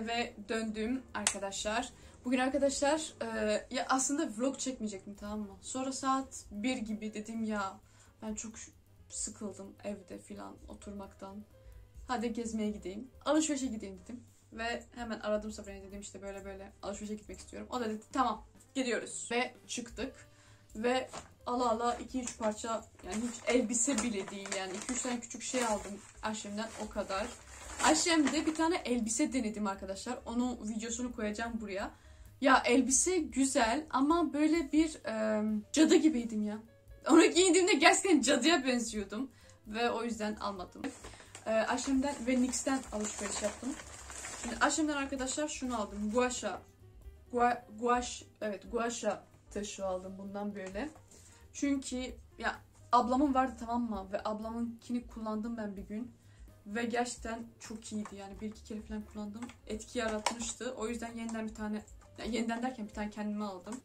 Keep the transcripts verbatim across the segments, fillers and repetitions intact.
eve döndüm arkadaşlar. Bugün arkadaşlar e, ya aslında vlog çekmeyecektim, tamam mı? Sonra saat bir gibi dedim ya ben çok sıkıldım evde filan oturmaktan. Hadi gezmeye gideyim. Alışverişe gideyim dedim. Ve hemen aradım Sabrina'yı, dedim işte böyle böyle alışverişe gitmek istiyorum. O da dedi tamam gidiyoruz. Ve çıktık. Ve ala ala iki üç parça, yani hiç elbise bile değil yani iki üç tane küçük şey aldım Aşem'den, o kadar. Aşem'de bir tane elbise denedim arkadaşlar. Onun videosunu koyacağım buraya. Ya elbise güzel ama böyle bir e, cadı gibiydim ya. Onu giyindiğimde gerçekten cadıya benziyordum. Ve o yüzden almadım. E, Aşem'den ve Nix'ten alışveriş yaptım. Şimdi Aşem'den arkadaşlar şunu aldım. Guaşa. Gua, guaş, evet guaşa taşı aldım bundan böyle. Çünkü ya ablamın vardı, tamam mı? Ve ablamınkini kullandım ben bir gün. Ve gerçekten çok iyiydi yani, bir iki kere falan kullandım. Etki yaratmıştı. O yüzden yeniden bir tane, yani yeniden derken bir tane kendime aldım.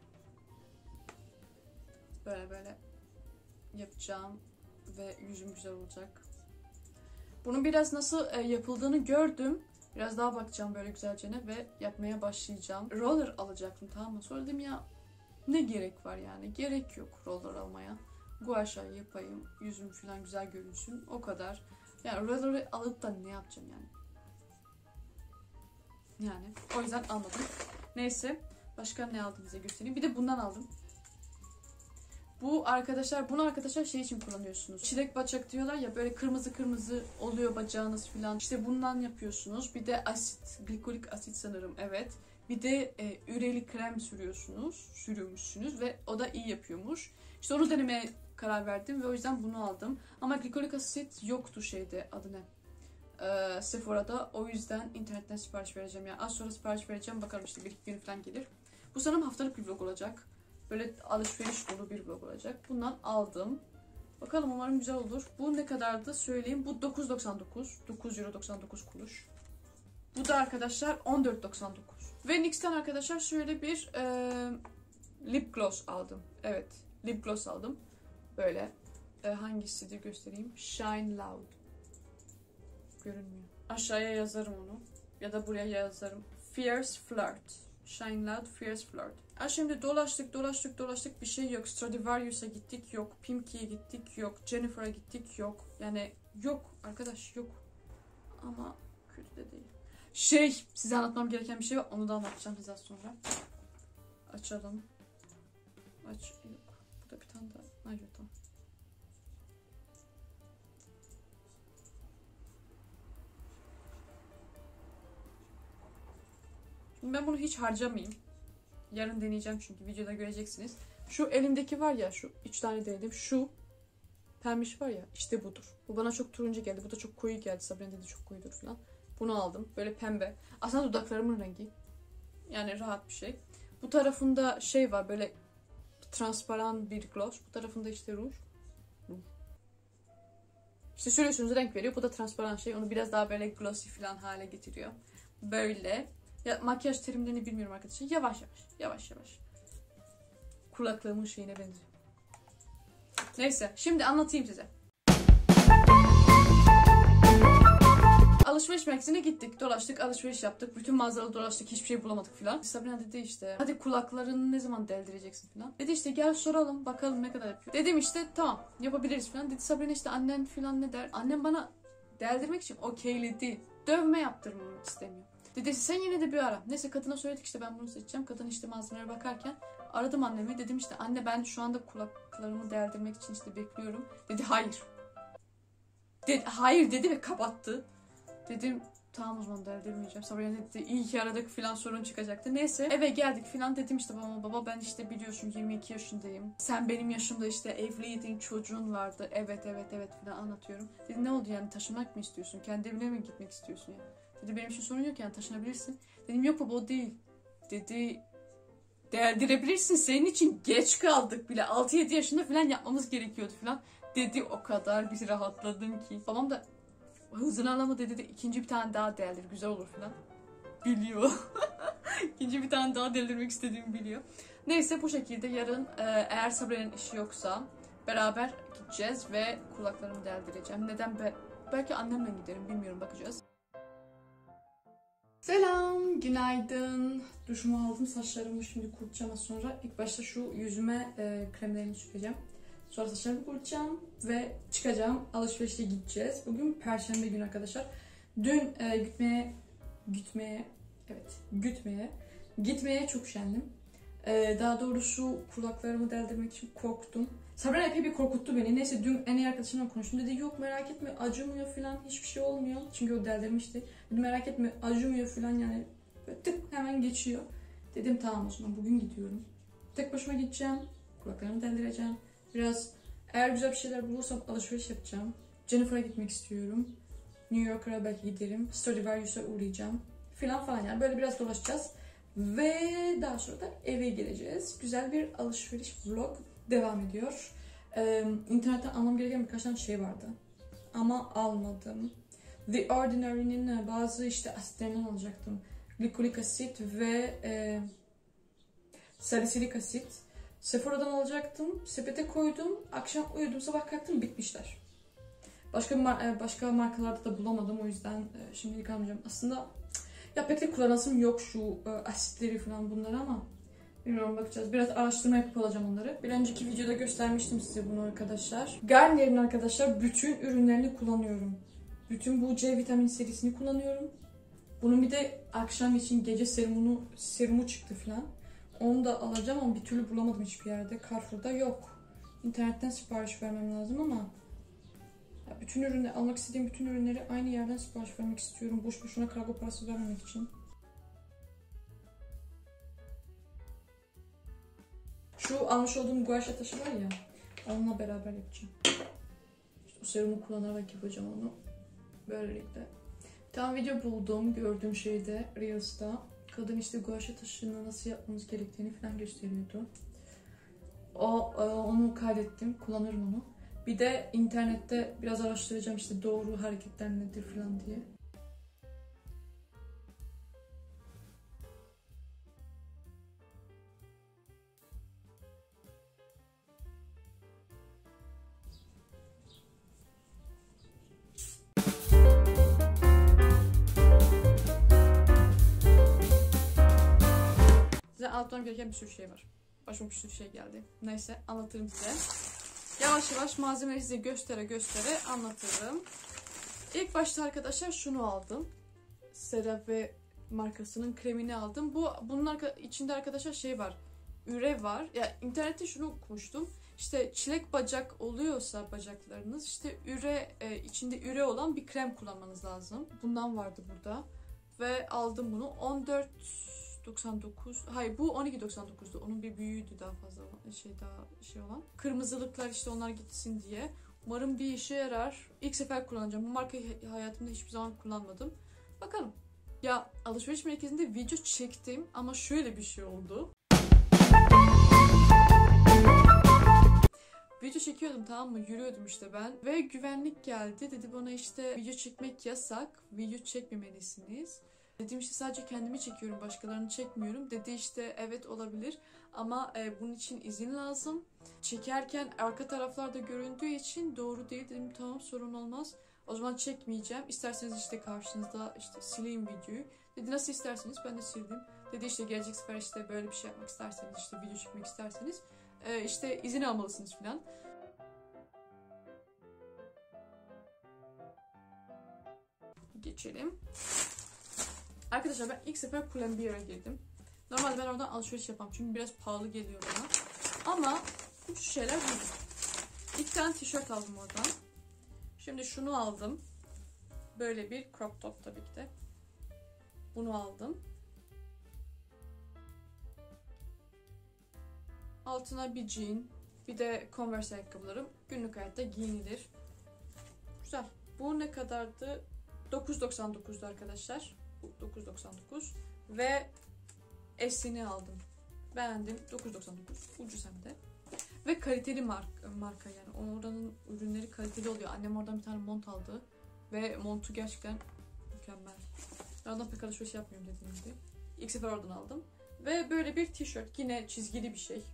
Böyle böyle yapacağım ve yüzüm güzel olacak. Bunun biraz nasıl e, yapıldığını gördüm. Biraz daha bakacağım böyle güzelce ve yapmaya başlayacağım. Roller alacaktım, tamam mı? Sonra dedim ya ne gerek var yani? Gerek yok roller almaya. Guaşa yapayım, yüzüm falan güzel görünsün. O kadar. Yani roller'ı alıp da ne yapacağım yani? Yani o yüzden almadım. Neyse. Başka ne aldım size göstereyim. Bir de bundan aldım. Bu arkadaşlar, bunu arkadaşlar şey için kullanıyorsunuz. Çilek bacak diyorlar ya, böyle kırmızı kırmızı oluyor bacağınız falan. İşte bundan yapıyorsunuz. Bir de asit, glikolik asit sanırım, evet. Bir de e, üreli krem sürüyorsunuz, sürüyormuşsunuz ve o da iyi yapıyormuş. İşte onu denemeye karar verdim ve o yüzden bunu aldım. Ama glikolik asit yoktu şeyde, adı ne? Ee, Sephora'da. O yüzden internetten sipariş vereceğim. Yani az sonra sipariş vereceğim. Bakalım işte bir iki gün falan gelir. Bu sanırım haftalık bir vlog olacak. Böyle alışveriş dolu bir vlog olacak. Bundan aldım. Bakalım, umarım güzel olur. Bu ne kadardı söyleyeyim. Bu dokuz doksan dokuz. dokuz euro doksan dokuz kuruş. Bu da arkadaşlar on dört doksan dokuz. Ve Nix'ten arkadaşlar şöyle bir e, lip gloss aldım. Evet, lip gloss aldım. Böyle e, hangisidir göstereyim. Shine Loud. Görünmüyor. Aşağıya yazarım onu. Ya da buraya yazarım. Fierce Flirt. Shine Loud Fierce Flirt. Ha, şimdi dolaştık dolaştık dolaştık, bir şey yok. Stradivarius'a gittik, yok. Pimki'ye gittik, yok. Jennifer'a gittik, yok. Yani yok arkadaş, yok. Ama kötü de değil. Şey, size anlatmam gereken bir şey var. Onu da anlatacağım size az sonra. Açalım. Aç. Yok. Bu da bir tane daha. Hayır, tamam. Şimdi ben bunu hiç harcamayayım. Yarın deneyeceğim çünkü videoda göreceksiniz. Şu elimdeki var ya, şu üç tane denedim. Şu pembiş var ya, işte budur. Bu bana çok turuncu geldi. Bu da çok koyu geldi. Sabrina dedi çok koyudur falan. Bunu aldım. Böyle pembe. Aslında dudaklarımın rengi. Yani rahat bir şey. Bu tarafında şey var, böyle transparan bir gloss. Bu tarafında işte ruj. Ruj. İşte sürüyorsunuz, renk veriyor. Bu da transparan şey. Onu biraz daha böyle glossy falan hale getiriyor. Böyle. Ya, makyaj terimlerini bilmiyorum arkadaşlar. Yavaş yavaş. Yavaş yavaş. Kulaklığımın şeyine benziyor. Neyse. Şimdi anlatayım size. Alışveriş merkezine gittik. Dolaştık. Alışveriş yaptık. Bütün mağazaları dolaştık. Hiçbir şey bulamadık filan. Sabrina dedi işte hadi kulaklarını ne zaman deldireceksin filan. Dedi işte gel soralım. Bakalım ne kadar yapıyor. Dedim işte tamam yapabiliriz filan. Dedi Sabrina işte annen filan ne der. Annem bana deldirmek için okeyledi. Dövme yaptırmamı istemiyor. Dedi sen yine de bir ara. Neyse kadına söyledik işte ben bunu seçeceğim. Kadın işte malzemelere bakarken aradım annemi. Dedim işte anne ben şu anda kulaklarımı deldirmek için işte bekliyorum. Dedi hayır. Dedi, hayır dedi ve kapattı. Dedim tamam o zaman deldirmeyeceğim. Sabrina dedi iyi ki aradık filan, sorun çıkacaktı. Neyse eve geldik filan, dedim işte babama baba ben işte biliyorsun yirmi iki yaşındayım. Sen benim yaşımda işte evliydin, çocuğun vardı. Evet evet evet filan anlatıyorum. Dedi ne oldu yani, taşınmak mı istiyorsun? Kendi evine mi gitmek istiyorsun yani? Dedi benim için sorun yok yani, taşınabilirsin. Dedim yok baba o değil. Dedi deldirebilirsin, senin için geç kaldık bile. altı yedi yaşında falan yapmamız gerekiyordu falan. Dedi o kadar bir rahatladım ki. Babam da hızını alama dedi de ikinci bir tane daha deldir güzel olur falan. Biliyor. İkinci bir tane daha deldirmek istediğimi biliyor. Neyse bu şekilde yarın eğer Sabrina'nın işi yoksa beraber gideceğiz ve kulaklarımı deldireceğim. Neden be? Belki annemle giderim bilmiyorum, bakacağız. Selam, günaydın. Duşumu aldım, saçlarımı şimdi kurutacağım az sonra. İlk başta şu yüzüme e, kremlerini süreceğim. Sonra saçlarımı kurutacağım ve çıkacağım. Alışverişe gideceğiz. Bugün Perşembe günü arkadaşlar. Dün e, gitmeye, gitmeye, evet, gitmeye, gitmeye çok üşendim. E, daha doğrusu kulaklarımı deldirmek için korktum. Sabrina epey bir korkuttu beni. Neyse dün en iyi arkadaşımla konuştum. Dedi yok merak etme acımıyor falan, hiçbir şey olmuyor. Çünkü o deldirmişti. Dedi merak etme acımıyor falan, yani böyle tık hemen geçiyor. Dedim tamam o zaman bugün gidiyorum. Tek başıma gideceğim. Kulaklarımı deldireceğim. Biraz eğer güzel bir şeyler bulursam alışveriş yapacağım. Jennifer'a gitmek istiyorum. New York'a belki giderim. Stradivarius'a uğrayacağım. Filan falan, yani böyle biraz dolaşacağız. Ve daha sonra da eve geleceğiz. Güzel bir alışveriş vlog devam ediyor. Ee, internetten almam gereken birkaç tane şey vardı. Ama almadım. The Ordinary'nin bazı işte asitlerinden alacaktım. Glikolik asit ve e, salisilik asit. Sephora'dan alacaktım. Sepete koydum. Akşam uyudum, sabah kalktım, bitmişler. Başka mar başka markalarda da bulamadım, o yüzden e, şimdilik almayacağım. Aslında ya pek de kullanasım yok şu e, asitleri falan bunları, ama bilmiyorum, bakacağız. Biraz araştırma yapıp alacağım onları. Bir önceki videoda göstermiştim size bunu arkadaşlar. Garnier'in arkadaşlar bütün ürünlerini kullanıyorum. Bütün bu C vitamin serisini kullanıyorum. Bunun bir de akşam için gece serumunu, serumu çıktı falan. Onu da alacağım ama bir türlü bulamadım hiçbir yerde. Carrefour'da yok. İnternetten sipariş vermem lazım ama ya bütün ürünleri, almak istediğim bütün ürünleri aynı yerden sipariş vermek istiyorum. Boş boşuna kargo parası vermemek için. Şu almış olduğum guaşa taşı var ya, onunla beraber yapacağım. İşte o serumu kullanarak yapacağım onu. Böylelikle. Tam video buldum gördüğüm şeyde, Reels'ta. Kadın işte guaşa taşını nasıl yapmamız gerektiğini falan gösteriyordu. O, onu kaydettim, kullanırım onu. Bir de internette biraz araştıracağım işte doğru hareketler nedir falan diye. Size anlatmam gereken bir sürü şey var. Başıma bir sürü şey geldi. Neyse anlatırım size. Yavaş yavaş malzemeleri size göstere göstere anlatırım. İlk başta arkadaşlar şunu aldım. CeraVe markasının kremini aldım. Bu bunun içinde arkadaşlar şey var. Üre var. Ya internette şunu okumuştum. İşte çilek bacak oluyorsa bacaklarınız, işte üre e, içinde üre olan bir krem kullanmanız lazım. Bundan vardı burada. Ve aldım bunu. on dört doksan dokuz. Hayır, bu on iki doksan dokuzdu. Onun bir büyüğüydü, daha fazla şey daha şey olan. Kırmızılıklar işte onlar gitsin diye. Umarım bir işe yarar. İlk sefer kullanacağım. Bu markayı hayatımda hiçbir zaman kullanmadım. Bakalım. Ya alışveriş merkezinde video çektim ama şöyle bir şey oldu. Video çekiyordum, tamam mı? Yürüyordum işte ben. Ve güvenlik geldi. Dedi bana işte video çekmek yasak. Video çekmemelisiniz. Dedim işte sadece kendimi çekiyorum, başkalarını çekmiyorum. Dedi işte evet olabilir ama e, bunun için izin lazım. Çekerken arka taraflarda göründüğü için doğru değil. Dedim tamam, sorun olmaz. O zaman çekmeyeceğim. İsterseniz işte karşınızda işte sileyim videoyu. Dedi nasıl isterseniz, ben de sildim. Dedi işte gelecek sefer işte böyle bir şey yapmak isterseniz, işte video çekmek isterseniz e, işte izin almalısınız falan. Geçelim. Arkadaşlar ben ilk sefer Pull&Bear'a girdim. Normalde ben oradan alışveriş yapmam çünkü biraz pahalı geliyor bana. Ama şu şeyler buldum. İlk tane tişört aldım oradan. Şimdi şunu aldım. Böyle bir crop top tabii ki de. Bunu aldım. Altına bir jean, bir de Converse ayakkabılarım. Günlük hayatta giyinilir. Güzel. Bu ne kadardı? dokuz doksan dokuzdu arkadaşlar. dokuz doksan dokuz ve S'ini aldım. Beğendim. dokuz doksan dokuz. Ucuz hem de. Ve kaliteli marka, marka yani. Oranın ürünleri kaliteli oluyor. Annem oradan bir tane mont aldı. Ve montu gerçekten mükemmel. Ben ondan pek alışveriş yapmıyorum dediğim gibi. İlk sefer oradan aldım. Ve böyle bir tişört. Yine çizgili bir şey.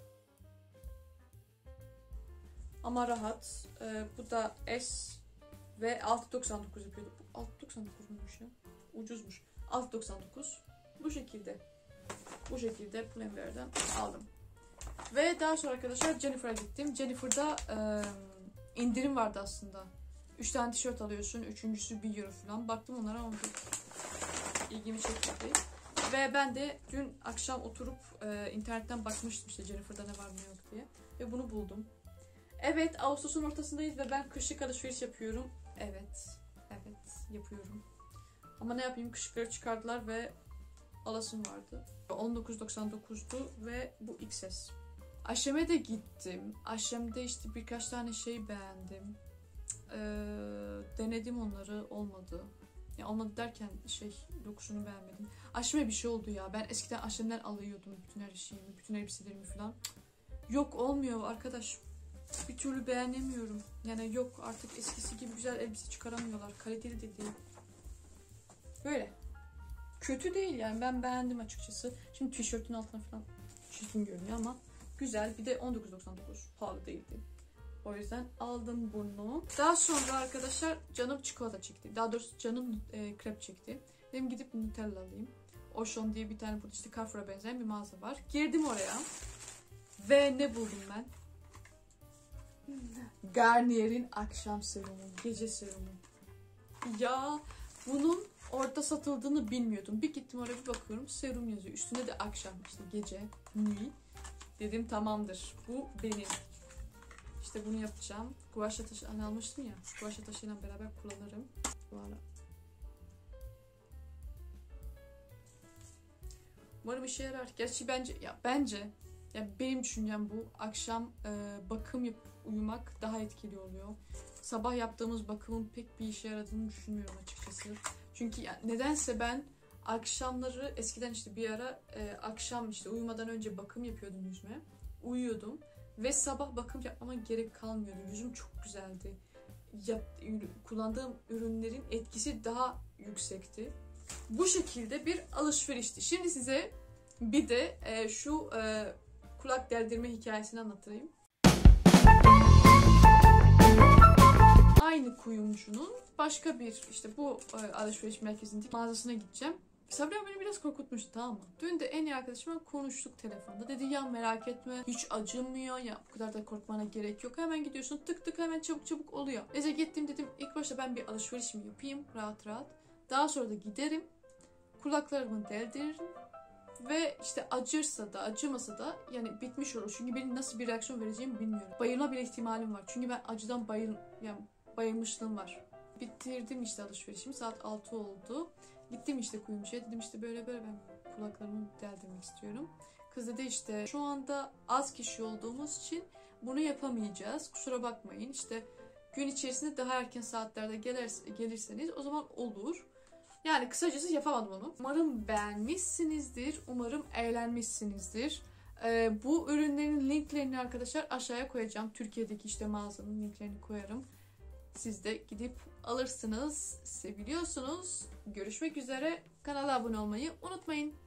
Ama rahat. Ee, bu da S Ve altı doksan dokuz yapıyordu. Bu altı doksan dokuz muymuş ya? Ucuzmuş. altı doksan dokuz. Bu şekilde. Bu şekilde Pull&Bear'den aldım. Ve daha sonra arkadaşlar Jennifer'a gittim. Jennifer'da e, indirim vardı aslında. üç tane tişört alıyorsun. Üçüncüsü bir euro falan. Baktım onlara ama ilgimi çekmedi. Ve ben de dün akşam oturup e, internetten bakmıştım işte Jennifer'da ne var ne yok diye. Ve bunu buldum. Evet, Ağustos'un ortasındayız ve ben kışlık alışveriş yapıyorum. Evet, evet yapıyorum. Ama ne yapayım, kışlıkları çıkardılar ve alasım vardı. on dokuz doksan dokuzdu ve bu X S. Aşem'e de gittim. Aşem'de işte birkaç tane şey beğendim. Ee, denedim onları, olmadı. Ya olmadı derken şey, dokusunu beğenmedim. Aşem'e bir şey oldu ya. Ben eskiden Aşem'den alıyordum bütün her şeyimi, bütün elbiselerimi falan. Yok, olmuyor arkadaş. Bir türlü beğenemiyorum. Yani yok, artık eskisi gibi güzel elbise çıkaramıyorlar. Kaliteli de değil. Böyle. Kötü değil yani, ben beğendim açıkçası. Şimdi tişörtün altına falan çizgin görünüyor ama güzel. Bir de on dokuz doksan dokuz, pahalı değildi. O yüzden aldım bunu. Daha sonra arkadaşlar canım çikolata çekti. Daha doğrusu canım e, krep çekti. Dedim gidip Nutella alayım. Ocean diye bir tane burada işte Carrefour'a benzeyen bir mağaza var. Girdim oraya. Ve ne buldum ben? Garnier'in akşam serumu, gece serumu. Ya bunun orada satıldığını bilmiyordum. Bir gittim oraya, bir bakıyorum serum yazıyor. Üstünde de akşam, işte gece, nuit. Dedim tamamdır, bu benim. İşte bunu yapacağım. Guaşa taşı hani almıştım ya. Guaşa taşıyla beraber kullanırım. Voilà. Umarım işe yarar. Gerçi bence ya bence ya benim düşüncem bu. Akşam e, bakım yapıp uyumak daha etkili oluyor. Sabah yaptığımız bakımın pek bir işe yaradığını düşünmüyorum açıkçası. Çünkü yani nedense ben akşamları eskiden işte bir ara e, akşam işte uyumadan önce bakım yapıyordum yüzüme. Uyuyordum ve sabah bakım yapmama gerek kalmıyordu. Yüzüm çok güzeldi. Yap, kullandığım ürünlerin etkisi daha yüksekti. Bu şekilde bir alışverişti. Şimdi size bir de e, şu e, kulak deldirme hikayesini anlatayım. Aynı kuyumcunun başka bir işte bu e, alışveriş merkezindeki mağazasına gideceğim. Sabriye beni biraz korkutmuştu, tamam mı? Dün de en iyi arkadaşımla konuştuk telefonda. Dedi ya merak etme, hiç acımıyor ya, bu kadar da korkmana gerek yok. Hemen gidiyorsun, tık tık hemen çabuk çabuk oluyor. Neyse gittim, dedim ilk başta ben bir alışverişimi yapayım rahat rahat. Daha sonra da giderim, kulaklarımı deldiririm. Ve işte acırsa da acımasa da yani bitmiş olur. Çünkü benim nasıl bir reaksiyon vereceğimi bilmiyorum. Bayılma bile ihtimalim var. Çünkü ben acıdan bayıl, yani bayılmışlığım var. Bitirdim işte alışverişimi. Saat altı oldu. Gittim işte kuyumcuya. Dedim işte böyle böyle ben kulaklarımı deldirmek istiyorum. Kız dedi işte şu anda az kişi olduğumuz için bunu yapamayacağız. Kusura bakmayın. İşte gün içerisinde daha erken saatlerde gelir, gelirseniz o zaman olur. Yani kısacası yapamadım onu. Umarım beğenmişsinizdir. Umarım eğlenmişsinizdir. Ee, bu ürünlerin linklerini arkadaşlar aşağıya koyacağım. Türkiye'deki işte mağazanın linklerini koyarım. Siz de gidip alırsınız. Seviliyorsunuz. Görüşmek üzere. Kanala abone olmayı unutmayın.